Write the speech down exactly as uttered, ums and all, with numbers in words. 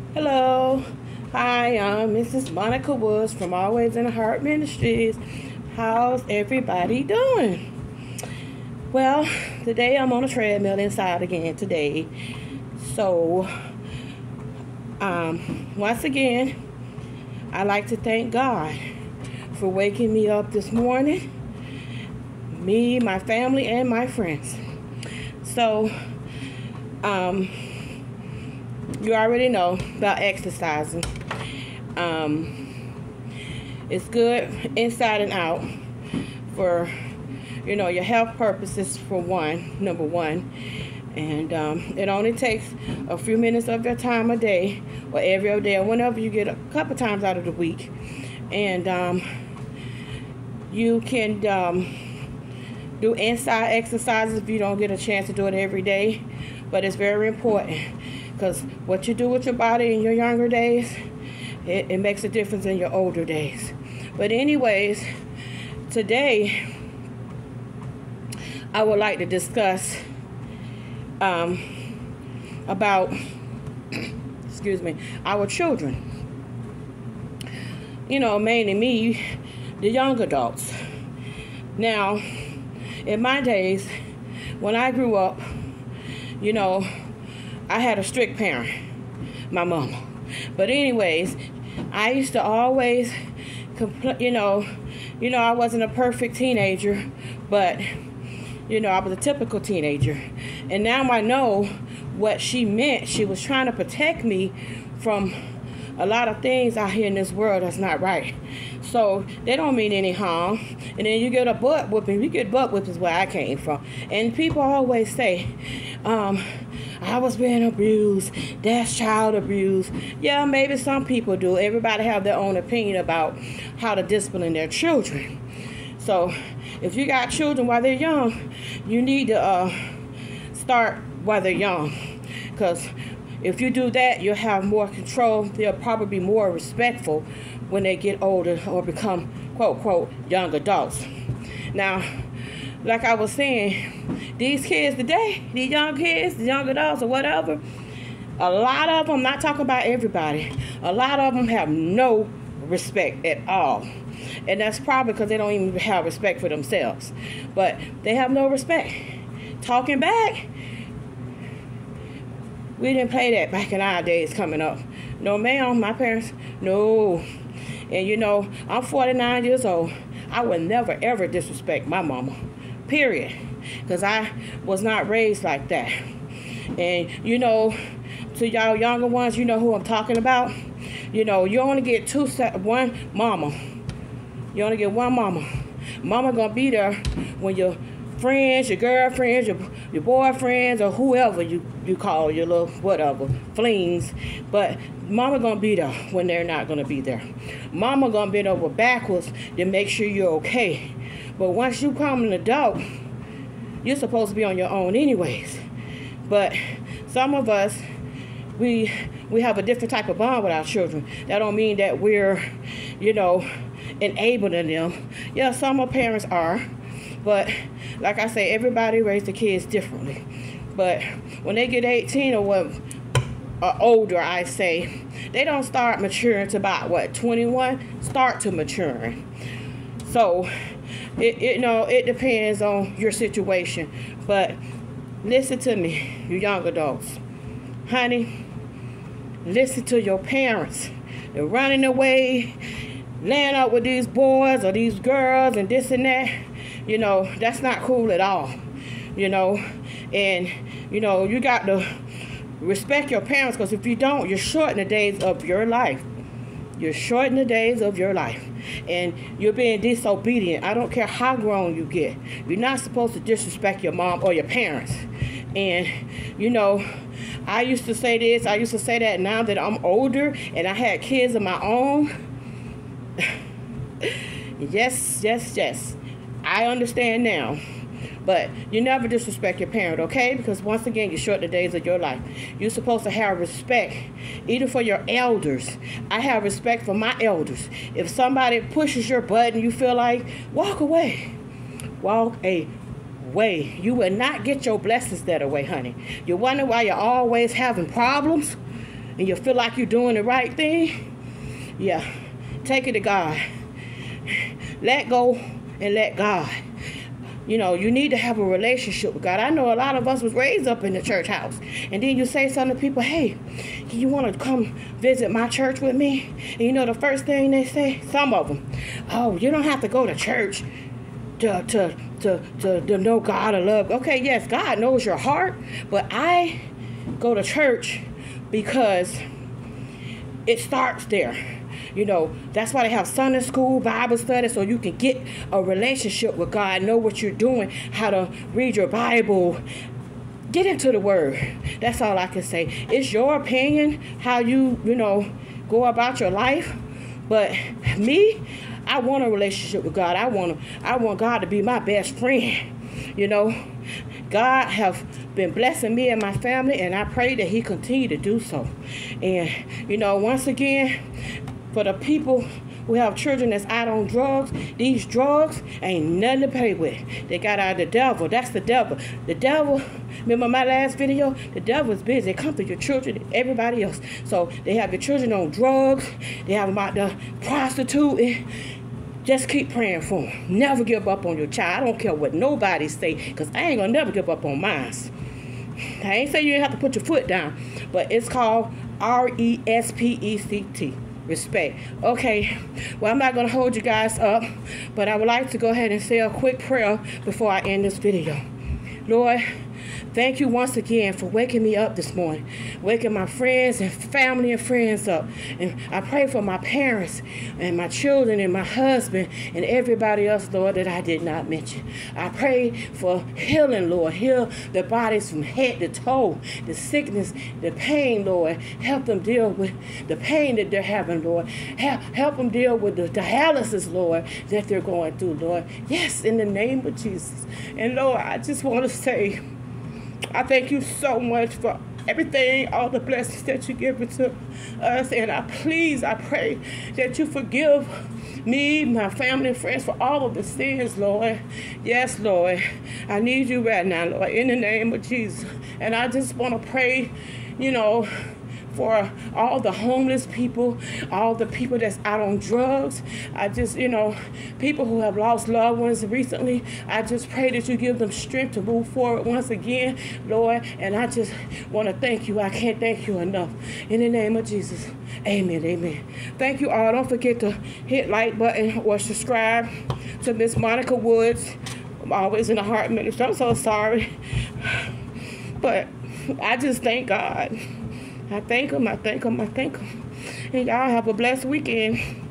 Hello. Hi, I'm Missus Monica Woods from Always in the Heart Ministries. How's everybody doing? Well, today I'm on a treadmill inside again today. So, um, once again, I'd like to thank God for waking me up this morning. Me, my family, and my friends. So, um, you already know about exercising. Um, it's good inside and out for, you know, your health purposes for one, number one. And um, it only takes a few minutes of your time a day or every other day or whenever you get a couple times out of the week. And um, you can um, do inside exercises if you don't get a chance to do it every day. But it's very important. Because what you do with your body in your younger days, it, it makes a difference in your older days. But anyways, today I would like to discuss um, about, excuse me, our children. You know, mainly me, the young adults. Now, in my days, when I grew up, you know, I had a strict parent, my mama. But anyways, I used to always, compl- you know, you know, I wasn't a perfect teenager, but, you know, I was a typical teenager. And now I know what she meant. She was trying to protect me from a lot of things out here in this world that's not right. So they don't mean any harm. And then you get a butt whooping. You get butt whippings where I came from. And people always say, um, I was being abused. That's child abuse. Yeah, maybe some people do. Everybody have their own opinion about how to discipline their children. So if you got children while they're young, you need to uh, start while they're young. Because if you do that, you'll have more control. They'll probably be more respectful when they get older or become, quote, quote, young adults. Now, like I was saying, these kids today, these young kids, the young adults or whatever, a lot of them, not talking about everybody, a lot of them have no respect at all. And that's probably because they don't even have respect for themselves. But they have no respect. Talking back, we didn't play that back in our days coming up. No, ma'am, my parents, no. And you know, I'm forty-nine years old. I would never, ever disrespect my mama. Period. Because I was not raised like that. And, you know, to y'all younger ones, you know who I'm talking about. You know, you only get two, one mama. You only get one mama. Mama gonna be there when your friends, your girlfriends, your, your boyfriends, or whoever you, you call your little whatever, flings. But mama gonna be there when they're not gonna be there. Mama gonna bend over backwards to make sure you're okay. But once you become an adult, you're supposed to be on your own anyways. But some of us, we we have a different type of bond with our children. That don't mean that we're, you know, enabling them. Yeah, some of parents are. But like I say, everybody raised the kids differently. But when they get eighteen or what, or older, I say, they don't start maturing to about, what, twenty-one? Start to maturing. So, it, it, you know, it depends on your situation. But listen to me, you young adults. Honey, listen to your parents. They're running away, laying up with these boys or these girls and this and that. You know, that's not cool at all. You know, and, you know, you got to respect your parents, because if you don't, you're shorting the days of your life. You're shorting the days of your life. And you're being disobedient. I don't care how grown you get. You're not supposed to disrespect your mom or your parents. And, you know, I used to say this, I used to say that. Now that I'm older and I had kids of my own, yes, yes, yes, I understand now. But you never disrespect your parent, okay? Because once again, you short the days of your life. You're supposed to have respect, even for your elders. I have respect for my elders. If somebody pushes your button, you feel like, walk away. Walk away. You will not get your blessings that way, honey. You wonder why you're always having problems? and you feel like you're doing the right thing, yeah, take it to God. Let go and let God. You know, you need to have a relationship with God. I know a lot of us was raised up in the church house. And then you say something to people, hey, you want to come visit my church with me? And you know the first thing they say? Some of them, oh, you don't have to go to church to to to to, to know God or love. Okay, yes, God knows your heart. But I go to church because it starts there. You know, that's why they have Sunday school, Bible study, so you can get a relationship with God, know what you're doing, how to read your Bible, get into the Word. That's all I can say. It's your opinion, how you, you know, go about your life. But me, I want a relationship with God. I want, I want God to be my best friend, you know. God have been blessing me and my family, and I pray that he continue to do so. And, you know, once again, for the people who have children that's out on drugs, these drugs ain't nothing to play with. They got out of the devil. That's the devil. The devil, remember my last video? The devil is busy. They come to your children and everybody else. So they have your children on drugs. They have them out there prostituting. Just keep praying for them. Never give up on your child. I don't care what nobody say, because I ain't going to never give up on mine. I ain't saying you have to put your foot down, but it's called R E S P E C T. Respect. Okay, well, I'm not going to hold you guys up, but I would like to go ahead and say a quick prayer before I end this video. Lord, thank you once again for waking me up this morning, waking my friends and family and friends up. And I pray for my parents and my children and my husband and everybody else, Lord, that I did not mention. I pray for healing, Lord. Heal the bodies from head to toe, the sickness, the pain, Lord. Help them deal with the pain that they're having, Lord. Help, help them deal with the dialysis, Lord, that they're going through, Lord. Yes, in the name of Jesus. And Lord, I just want to say, I thank you so much for everything, all the blessings that you give it to us. And I please, I pray that you forgive me, my family and friends for all of the sins, Lord. Yes, Lord. I need you right now, Lord, in the name of Jesus. And I just want to pray, you know, for all the homeless people, all the people that's out on drugs. I just, you know, people who have lost loved ones recently, I just pray that you give them strength to move forward once again, Lord. And I just want to thank you. I can't thank you enough. In the name of Jesus, amen, amen. Thank you all. Don't forget to hit like button or subscribe to Miss Monica Woods. I'm always in the heart ministry. I'm so sorry. But I just thank God. I thank him, I thank him, I thank him. And y'all have a blessed weekend.